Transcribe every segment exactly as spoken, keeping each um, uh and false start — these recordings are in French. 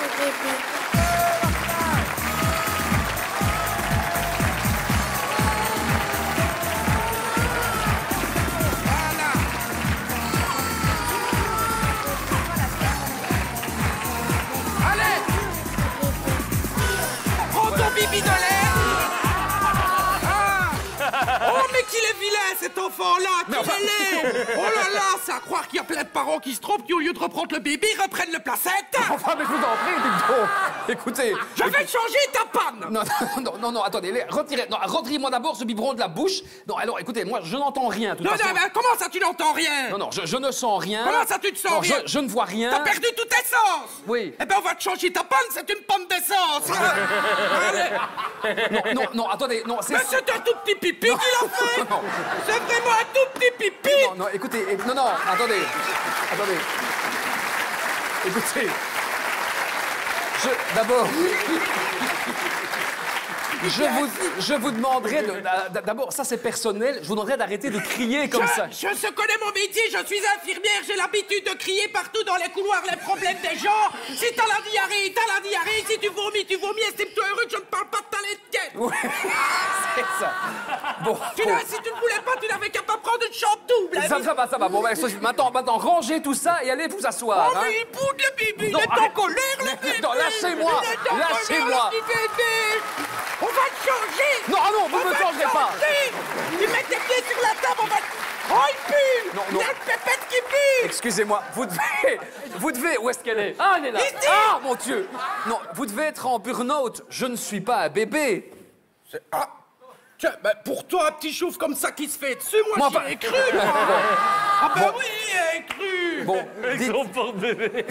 Bibi de l'air. Ah. Oh, mais qu'il est vilain, cet enfant-là. Qu'il est laid. Oh là là, c'est à croire qu'il y a plein de parents qui se trompent, qui au lieu de reprendre le bébé, reprennent le placenta. Enfin, mais je vous en prie, dites donc. Écoutez... Je vais changer ta panne. Non, non, non, non, non, attendez, les- retirez, non, retirez-moi d'abord ce biberon de la bouche. Non, alors, écoutez, moi, je n'entends rien, de toute Non, façon. non, mais comment ça, tu n'entends rien? Non, non, je, je ne sens rien. Comment ça, tu ne sens Non, rien? je, je ne vois rien. T'as perdu toute essence. Oui. Eh ben, on va te changer ta panne, c'est une panne d'essence. Allez. Non, non, non, attendez, non, c'est... Mais c'est un tout petit pipi qu'il a fait. Non. C'est vraiment un tout petit pipi. Non, non, écoutez, é- non, non, attendez, attendez. Écoutez, je, d'abord, je vous, je vous demanderai, de- d'a- d'abord, ça c'est personnel, je vous demanderai d'arrêter de crier comme ça. Je, je connais mon métier, je suis infirmière, j'ai l'habitude de crier partout dans les couloirs les problèmes des gens. Si t'as la diarrhée, t'as la diarrhée, si tu vomis, tu vomis, estime-toi heureux que je ne parle pas de ta laitière. Oui, c'est ça. Bon, Tu bon. n'as- si tu ne voulais pas, tu n'avais qu'à pas prendre une chambre double. Ça, ça va, ça va. Bon, ben, ça, maintenant, maintenant, rangez tout ça et allez vous asseoir. Oh, hein. mais il boude le bébé, Non, il est en arrête. colère, le bébé. Non, lâchez-moi, Il est en colère, lâchez-moi. le petit bébé. On va te changer. Non, ah non, vous On ne me va te changerez pas. changer. Tu mets tes pieds sur la table, on va... Oh, il pue. Non, Il non. y a une pépette qui pue. Excusez-moi, vous devez... Vous devez... Où est-ce qu'elle est? Ah, elle est là. Ici. Ah, mon Dieu. Non, vous devez être en burn-out. Je ne suis pas un bébé. Ah. Tiens, ben pour toi, un petit chouf comme ça qui se fait dessus, moi, Moi, j'y bah- ai cru, moi. Ah ben oui, j'y ai cru. Bon, dites... porte-bébé.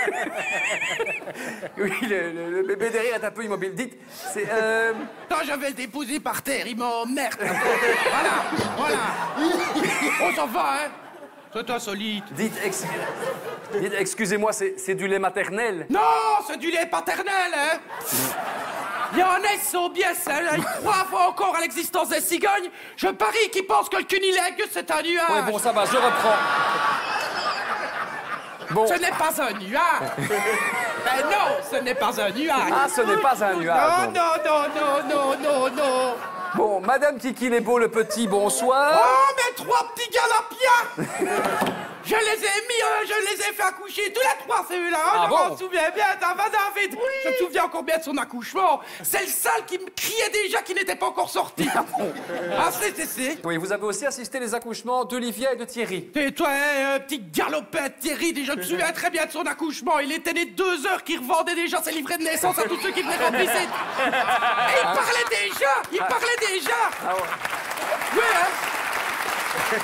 Oui, le, le- le bébé derrière est un peu immobile. Dites, c'est... Euh... Quand je vais le déposer par terre, il m'emmerde. Voilà, voilà. On s'en va, hein. C'est insolite. Dites, ex- dites, excusez-moi, c'est c'est du lait maternel? Non, c'est du lait paternel, hein. Il y en a, ils sont bien seuls, ils croient encore à l'existence des cigognes. Je parie qu'ils pensent que le cunilingus, c'est un nuage. Oui, bon, ça va, je reprends. Bon. Ce n'est pas un nuage. Ben non, ce n'est pas un nuage. Ah, ce n'est pas un nuage. Non, non, non, non, non, non, non. Bon, Madame Kiki Nebo, le petit, bonsoir. Oh, mes trois petits galapias. Je les ai mis, euh, je les ai fait accoucher tous les trois, celui-là. Hein, Ah je bon? m'en souviens bien, ça va, David. Je me souviens encore bien de son accouchement. C'est le sale qui me criait déjà qu'il n'était pas encore sorti. Ah, c'est, c'est, c'est. Oui, vous avez aussi assisté les accouchements d'Olivia et de Thierry. Et toi, hein, un petit galopette, Thierry, déjà, je me souviens très bien de son accouchement. Il était né deux heures qu'il revendait déjà ses livrets de naissance à tous ceux qui venaient rendre visite. Et il parlait déjà, il parlait déjà. Ah ouais. Oui, hein.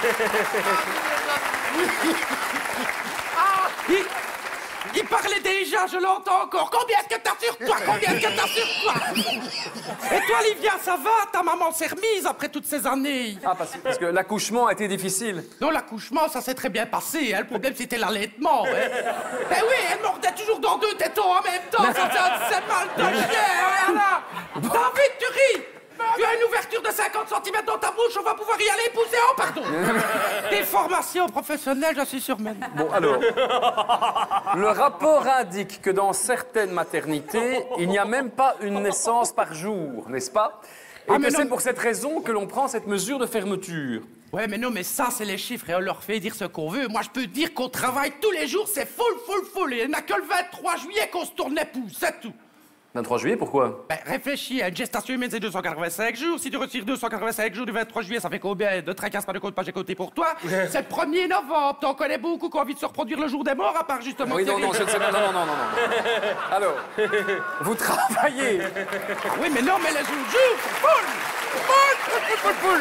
Ah, il, il parlait déjà, je l'entends encore. Combien est-ce que t'as sur toi? Combien est-ce que t'as sur toi? Et toi, Livia, ça va? Ta maman s'est remise après toutes ces années. Ah, parce, parce que l'accouchement a été difficile. Non, l'accouchement, ça s'est très bien passé. Hein. Le problème, c'était l'allaitement. Hein. Ben oui, elle mordait toujours dans deux tétons en même temps. Ça, c'est c'est mal de chien. Hein, là. David, tu ris. Tu as une ouverture de cinquante centimètres dans ta bouche, on va pouvoir y aller pousser. Oh, pardon. Des formations professionnelles, je suis sûre même. Bon, alors, le rapport indique que dans certaines maternités, il n'y a même pas une naissance par jour, n'est-ce pas? Et Ah, mais que non. c'est pour cette raison que l'on prend cette mesure de fermeture. Ouais, mais non, mais ça, c'est les chiffres et on leur fait dire ce qu'on veut. Moi, je peux dire qu'on travaille tous les jours, c'est full, full, full. Et il n'y a que le vingt-trois juillet qu'on se tourne les pouces, c'est tout. vingt-trois juillet, pourquoi? Ben, réfléchis, une gestation humaine, c'est deux cent quatre-vingt-cinq jours. Si tu retires deux cent quatre-vingt-cinq jours du vingt-trois juillet, ça fait combien? De tracasse, pas de compte, pas j'ai côté pour toi. C'est le premier novembre. T'en connais beaucoup qui ont envie de se reproduire le jour des morts, à part justement... Oui, non, Thierry. non, je ne sais pas. Non, non, non, non, non. Alors, vous travaillez. Oui, mais non, mais les jours, jours, c'est full. Full, full, full, full.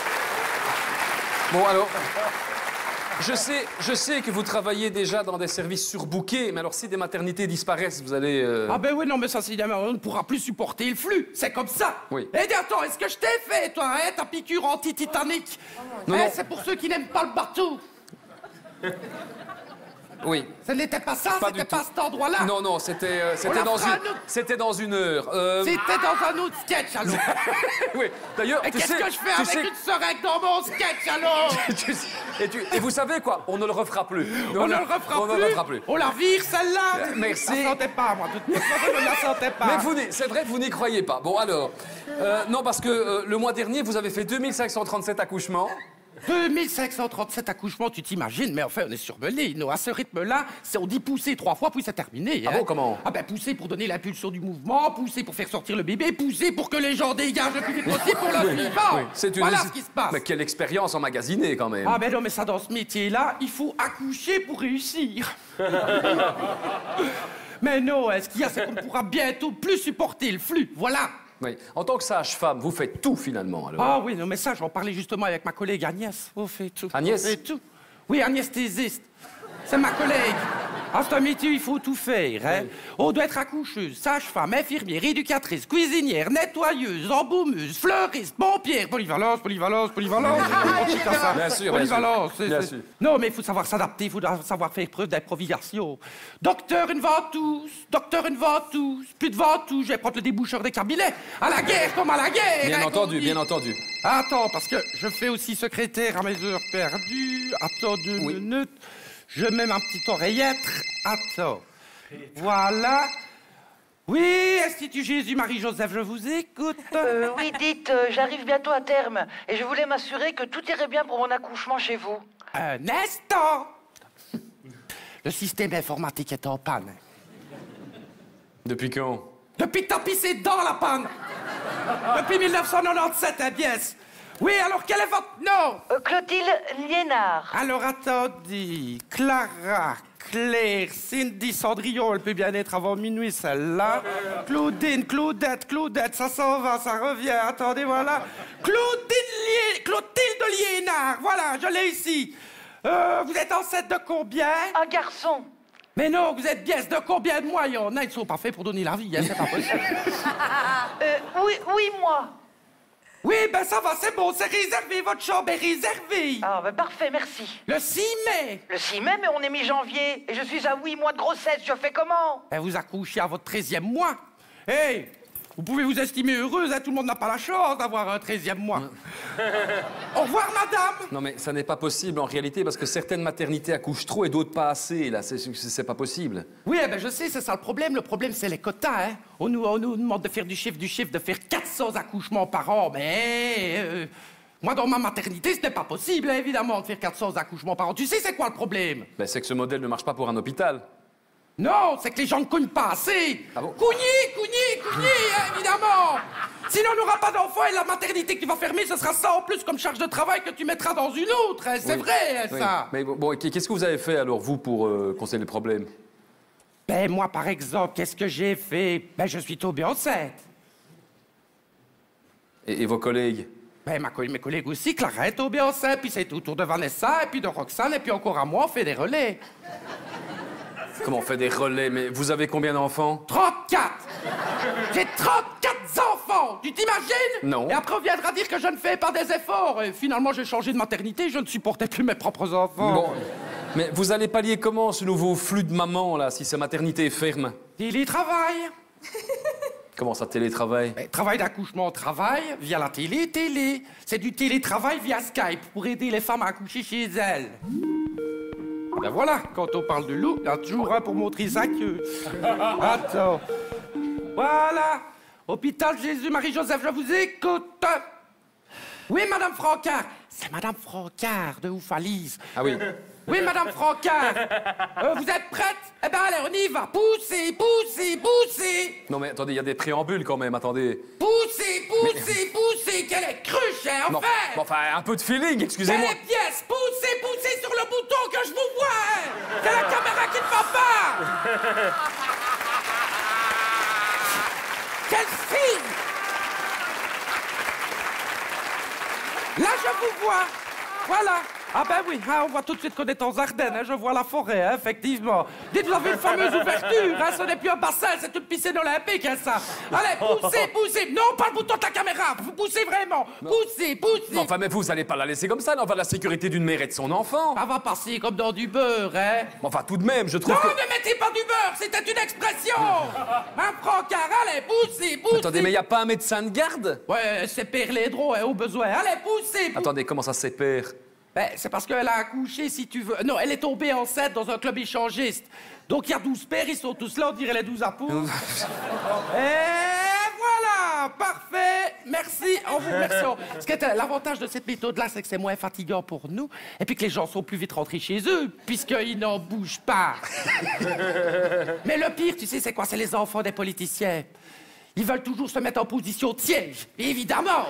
Bon, alors, je sais, je sais que vous travaillez déjà dans des services surbookés, mais alors si des maternités disparaissent, vous allez... euh, Ah ben oui, non, mais ça, c'est évidemment, on ne pourra plus supporter le flux. C'est comme ça. Oui. Et dis, attends, est-ce que je t'ai fait, toi, hein, ta piqûre anti-titanique? Non, Hein, non. c'est pour ceux qui n'aiment pas le bateau. Oui. Ce n'était pas ça, Pas c'était du pas tout. cet endroit-là. Non, non, c'était euh, On c'était la dans fera une... un autre- C'était dans une heure. Euh, C'était dans un autre sketch, alors. Oui, d'ailleurs, Et tu qu'est-ce sais... que je fais tu avec sais- une seringue dans mon sketch, alors? tu sais- Et, tu, et vous savez quoi? On ne le refera plus. On ne le refera on plus. ne le refera plus. On la vire, celle-là. Euh, merci. Je la sentais pas, moi. De toute façon, je ne la sentais pas. Mais vous, n'y- c'est vrai que vous n'y croyez pas. Bon, alors. euh, non, parce que euh, le mois dernier, vous avez fait deux mille cinq cent trente-sept accouchements. deux mille cinq cent trente-sept accouchements, tu t'imagines? Mais enfin, on est surmelés. Nous, à ce rythme-là, c'est on dit pousser trois fois, puis c'est terminé. Ah hein. bon, comment? Ah ben, pousser pour donner l'impulsion du mouvement, pousser pour faire sortir le bébé, pousser pour que les gens dégagent le plus vite possible pour le suivant. Oui, c'est une... Voilà ce qui se passe. Mais quelle expérience emmagasinée, quand même. Ah ben non, mais ça, dans ce métier-là, il faut accoucher pour réussir. Mais non, hein, ce qu'il y a, c'est qu'on pourra bientôt plus supporter le flux. Voilà. Oui. En tant que sage-femme, vous faites tout, finalement, alors. Ah oui, non, mais ça, j'en parlais justement avec ma collègue Agnès. On fait tout. Agnès? On fait tout. Oui, anesthésiste. C'est ma collègue. Ah, c'est un métier où il faut tout faire, hein. On doit être accoucheuse, sage-femme, infirmière, éducatrice, cuisinière, nettoyeuse, embaumeuse, fleuriste, pompière, polyvalence, polyvalence, polyvalence. On dit comme ça. Bien sûr, bien Polyvalence. sûr. c'est- Bien c'est- sûr. Non, mais il faut savoir s'adapter, il faut savoir faire preuve d'improvisation. Docteur, une ventouse. Docteur, une ventouse. Plus de ventouse, je vais prendre le déboucheur des cabinets. À la guerre comme à la guerre. Bien hein, entendu, qu'on dit. bien entendu. Attends, parce que je fais aussi secrétaire à mes heures perdues. Attends deux Oui. minutes. Je mets ma petite oreillette. Attends. Voilà. Oui, Institut Jésus, Marie-Joseph, je vous écoute. Euh, oui, dites, euh, j'arrive bientôt à terme et je voulais m'assurer que tout irait bien pour mon accouchement chez vous. Un instant. Le système informatique est en panne. Depuis quand? Depuis que t'as pissé dans la panne. Depuis mille neuf cent quatre-vingt-dix-sept, hein, pièce. Oui, alors quel est votre nom? Euh, Clotilde Liénard. Alors attendez, Clara, Claire, Cindy, Cendrillon, elle peut bien être avant minuit celle-là. Claudine, Claudette, Claudette, ça s'en va, ça revient, attendez, voilà. Claudine Lié... Clotilde Liénard, voilà, je l'ai ici. Euh, vous êtes enceinte de combien? Un garçon. Mais non, vous êtes biaise de combien de mois? Il y en a, ils sont pas faits pour donner la vie, hein, c'est pas possible. Euh, oui, oui, moi. Oui, ben ça va, c'est bon, c'est réservé, votre chambre est réservée. Ah, ben parfait, merci. Le six mai. Le six mai, mais on est mi-janvier et je suis à huit mois de grossesse, je fais comment? Ben, vous accouchez à votre treizième mois. Hey, vous pouvez vous estimer heureuse, hein, tout le monde n'a pas la chance d'avoir un treizième mois. Au revoir, madame. Non, mais ça n'est pas possible, en réalité, parce que certaines maternités accouchent trop et d'autres pas assez, là. C'est- C'est c'est pas possible. Oui, eh ben, je sais, c'est ça le problème. Le problème, c'est les quotas, hein. On nous, on nous demande de faire du chiffre, du chiffre, de faire quatre cents accouchements par an, mais... euh, moi, dans ma maternité, ce n'est pas possible, hein, évidemment, de faire quatre cents accouchements par an. Tu sais, c'est quoi le problème? Ben, c'est que ce modèle ne marche pas pour un hôpital. Non, c'est que les gens ne cognent pas assez. Ah bon? Cougner, cougner, cougner, hein, évidemment. Sinon, on n'aura pas d'enfants et la maternité que tu vas fermer, ce sera ça en plus comme charge de travail que tu mettras dans une autre. Hein, c'est Oui. vrai, hein, Oui. ça. Mais bon, bon, qu'est-ce que vous avez fait, alors, vous, pour euh, conseiller le problème? Ben, moi, par exemple, qu'est-ce que j'ai fait? Ben, je suis tombé enceinte. Et, et vos collègues? Ben, ma co- mes collègues aussi, Clara est tombée enceinte, puis c'est au tour de Vanessa, et puis de Roxane, et puis encore à moi, on fait des relais. Comment on fait des relais? Mais vous avez combien d'enfants? trente-quatre. J'ai trente-quatre enfants, tu t'imagines? Non. Et après, on viendra dire que je ne fais pas des efforts. Et finalement, j'ai changé de maternité, je ne supportais plus mes propres enfants. Bon. Mais vous allez pallier comment ce nouveau flux de maman, là, si sa maternité est ferme? Télétravail. Comment ça, télétravail? Ben, travail d'accouchement, travail, via la télé, télé. C'est du télétravail via Skype pour aider les femmes à accoucher chez elles. Ben voilà, quand on parle de loup, il y a toujours un pour montrer sa queue. Attends. Voilà. Hôpital Jésus-Marie-Joseph, je vous écoute. Oui, Madame Francard. C'est Madame Francard de Oufalise. Ah oui. Oui, Madame Francard. Euh, vous êtes prête? Eh ben allez, on y va. Poussez, poussez, poussez. Non, mais attendez, il y a des préambules quand même, attendez. Poussez, poussez, poussez. Quelle est cruche, hein, Non, enfin. mais enfin, un peu de feeling, Quelle excusez-moi. est pièce? Poussez, poussez sur le bouton que je vous vois. hein. C'est la caméra qui ne va pas. Quelle fille! Là, je vous vois. Voilà. Ah ben oui, hein, on voit tout de suite qu'on est aux Ardennes, hein, je vois la forêt, hein, effectivement. Dites, vous avez une fameuse ouverture, hein, ce n'est plus un bassin, c'est une piscine olympique, hein, ça. Allez, poussez, poussez. Non, pas le bouton de la caméra, vous poussez vraiment. Poussez, poussez. Non, enfin, mais vous allez pas la laisser comme ça, là, on va la sécurité d'une mère et de son enfant. Ça va passer comme dans du beurre, hein. Enfin, tout de même, je trouve Non, que... ne mettez pas du beurre, c'était une expression. Un francard, allez, poussez, poussez. Attendez, mais y a pas un médecin de garde? Ouais, c'est père les drôles, hein, au besoin. Allez, poussez, poussez. Attendez, comment ça sépare? Ben, c'est parce qu'elle a accouché, si tu veux. Non, elle est tombée enceinte dans un club échangiste. Donc, il y a douze pères, ils sont tous là, on dirait les douze apôtres. Et voilà, parfait. Merci, on vous remercie. Ce qui est euh, l'avantage de cette méthode-là, c'est que c'est moins fatigant pour nous, et puis que les gens sont plus vite rentrés chez eux, puisqu'ils n'en bougent pas. Mais le pire, tu sais, c'est quoi? C'est les enfants des politiciens. Ils veulent toujours se mettre en position de siège, évidemment.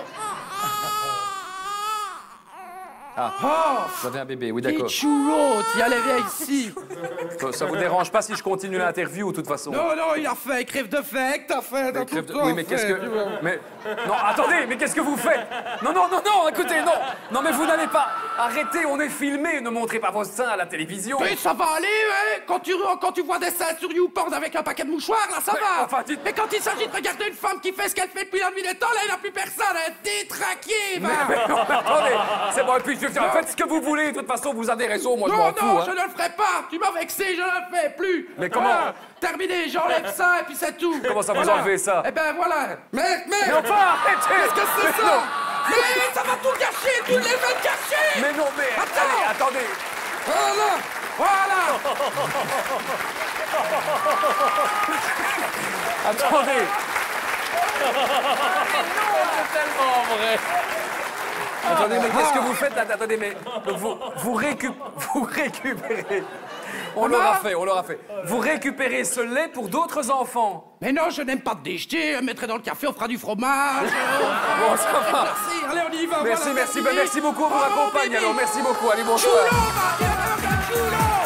Ah, Oh, vous avez un bébé, oui, d'accord. Choulo, tiens, allez, viens ici. Ça, ça vous dérange pas si je continue l'interview, de toute façon? Non, non, il a fait, crève de faim, t'as fait, t'as tout Crève le de- temps Oui, mais qu'est-ce fait, que... tu vois. Mais... Non, attendez, mais qu'est-ce que vous faites? Non, non, non, non, écoutez, non. Non, mais vous n'allez pas... Arrêtez, on est filmé, ne montrez pas vos seins à la télévision. Oui, ça va aller, hein. Quand tu, quand tu vois des seins sur YouPorn avec un paquet de mouchoirs, là, ça Mais, va. enfin, dites- Mais quand il s'agit de regarder une femme qui fait ce qu'elle fait depuis la nuit des temps, là, il n'y a plus personne, hein. Détraqué, va. Mais non, mais attendez, c'est bon, et puis je- faites ce que vous voulez, de toute façon, vous avez raison, moi je Non, m'en non, fous. je Hein. ne le ferai pas. Tu m'as vexé, je ne le fais plus. Mais comment- Voilà. Terminé, j'enlève ça et puis c'est tout. Comment ça, vous Voilà. enlevez ça? Eh ben voilà. Mais, mais... Mais enfin, arrêtez. Qu'est-ce que c'est Mais ça? non. Mais ça va tout gâcher, tout les veulent gâcher. Mais non, mais... Attends. Allez, attendez. Voilà, voilà. Attendez. Attendez, mais qu'est-ce que vous faites? Att- Attendez, mais donc vous, vous, récup- vous récupérez... On l'aura fait, on l'aura fait. Vous récupérez ce lait pour d'autres enfants. Mais non, je n'aime pas te déjeter. Je mettrai dans le café, on fera du fromage. Bon, ça va. Merci, allez, on y va. Merci, voilà, merci, ben, merci beaucoup, on vous Oh, raccompagne. bébé. Alors, merci beaucoup, allez, bonsoir. Chulo, va, viens, viens, chulo.